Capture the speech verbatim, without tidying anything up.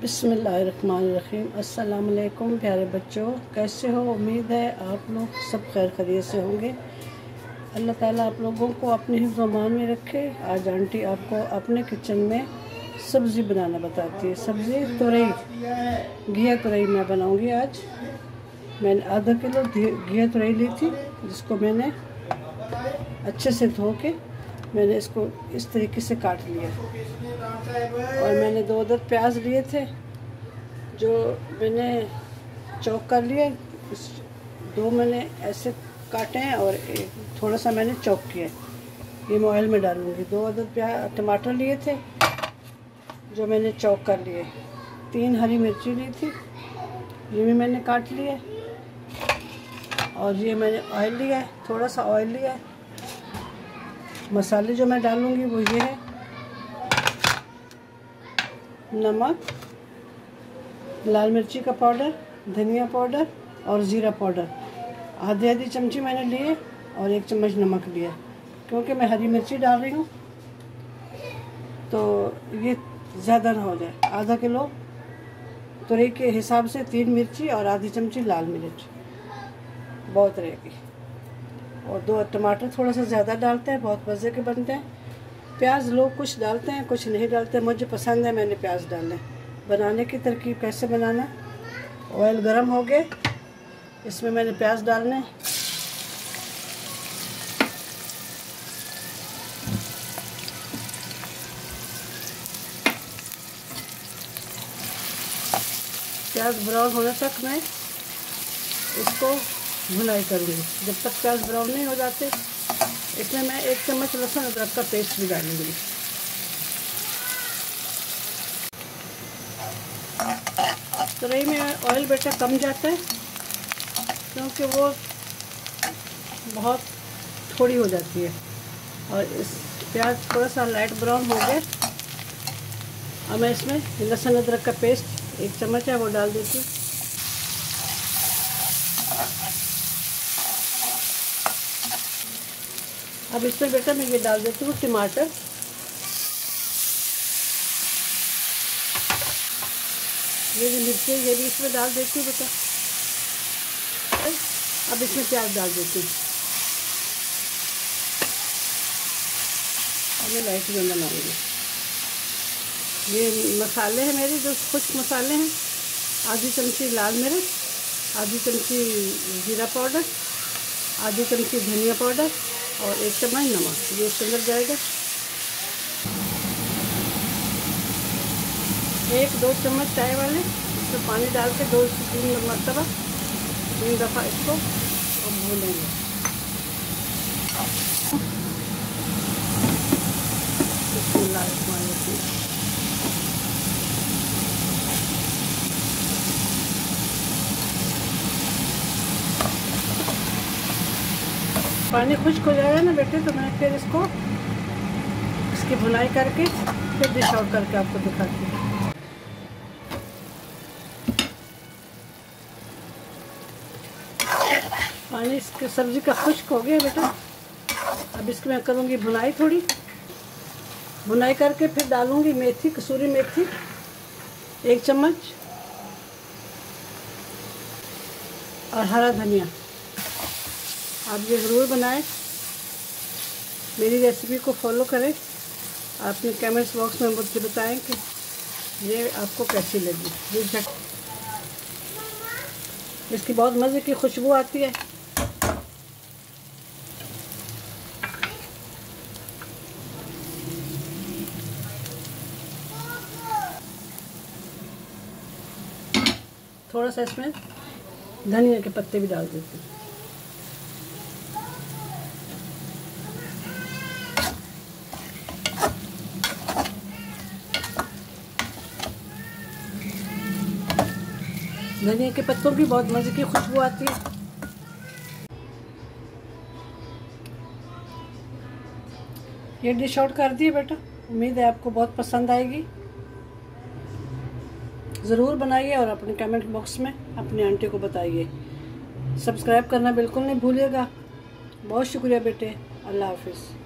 बिस्मिल्लाहिर्रहमानिर्रहीम। अस्सलाम वालेकुम प्यारे बच्चों, कैसे हो? उम्मीद है आप लोग सब खैर खैरियत से होंगे। अल्लाह ताला आप लोगों को अपने हिफ्ज़ व अमान में रखे। आज आंटी आपको अपने किचन में सब्ज़ी बनाना बताती है। सब्ज़ी तुरई, घिया तुरई मैं बनाऊंगी आज। मैंने आधा किलो घिया तुरई ली थी, जिसको मैंने अच्छे से धो के मैंने इसको इस तरीके से काट लिया। और मैंने दो अदद प्याज लिए थे जो मैंने चॉप कर लिए। दो मैंने ऐसे काटे हैं और एक थोड़ा सा मैंने चॉप किया। ये मैं ऑयल में डालूंगी। दो अदद प्याज टमाटर लिए थे जो मैंने चॉप कर लिए। तीन हरी मिर्ची ली थी, ये भी मैंने काट लिए। और ये मैंने ऑयल लिया है, थोड़ा सा ऑयल लिया है। मसाले जो मैं डालूंगी वो ये है: नमक, लाल मिर्ची का पाउडर, धनिया पाउडर और ज़ीरा पाउडर। आधी आधी चमची मैंने लिए और एक चम्मच नमक लिया, क्योंकि मैं हरी मिर्ची डाल रही हूँ तो ये ज़्यादा ना हो जाए। आधा किलो तुरई के हिसाब से तीन मिर्ची और आधी चमची लाल मिर्च बहुत रहेगी। और दो टमाटर थोड़ा सा ज़्यादा डालते हैं, बहुत मज़े के बनते हैं। प्याज लोग कुछ डालते हैं कुछ नहीं डालते, मुझे पसंद है, मैंने प्याज डाले। बनाने की तरकीब कैसे बनाना: ऑयल गरम हो गए, इसमें मैंने प्याज डालने। प्याज ब्राउन होने तक मैं इसको भुनाई करूँगी। जब तक प्याज ब्राउन नहीं हो जाते, इसमें मैं एक चम्मच लहसुन अदरक का पेस्ट भी डालूंगी। तुरई में ऑयल बेटा कम जाता है, क्योंकि वो बहुत थोड़ी हो जाती है। और इस प्याज थोड़ा सा लाइट ब्राउन हो गए, अब मैं इसमें लहसुन अदरक का पेस्ट एक चम्मच है वो डाल देती हूँ। अब इसमें बेटा मैं ये डाल देती हूँ टमाटर। ये भी मिर्ची ये भी इसमें डाल देती हूँ बेटा। अब इसमें प्याज डाल देती हूँ। अब मैं लाइट में बनाऊंगी। ये मसाले हैं मेरे जो खुश्क मसाले हैं: आधी चमची लाल मिर्च, आधी चमची जीरा पाउडर, आधी चमची धनिया पाउडर और एक चम्मच नमक। ये इसके अंदर जाएगा। एक दो चम्मच चाय वाले इसमें पानी डाल के दो से तीन मरतबा तीन दफ़ा इसको और भूनेंगे। पानी खुश्क हो जाएगा ना बेटे, तो मैं फिर इसको इसकी भुनाई करके फिर डिश आउट करके आपको दिखाती हूँ। पानी इसके सब्ज़ी का खुश्क हो गया बेटा। अब इसकी मैं करूँगी भुनाई। थोड़ी भुनाई करके फिर डालूँगी मेथी, कसूरी मेथी एक चम्मच और हरा धनिया। आप ये ज़रूर बनाएं, मेरी रेसिपी को फॉलो करें। आपने कमेंट्स बॉक्स में मुझे बताएं कि ये आपको कैसी लगी। ये झट इसकी बहुत मज़े की खुशबू आती है। थोड़ा सा इसमें धनिया के पत्ते भी डाल देती हूँ। धनिया के पत्तों की बहुत मज़े की खुशबू आती है। ये डिश आउट कर दिए बेटा। उम्मीद है आपको बहुत पसंद आएगी। ज़रूर बनाइए और अपने कमेंट बॉक्स में अपनी आंटी को बताइए। सब्सक्राइब करना बिल्कुल नहीं भूलिएगा। बहुत शुक्रिया बेटे। अल्लाह हाफिज़।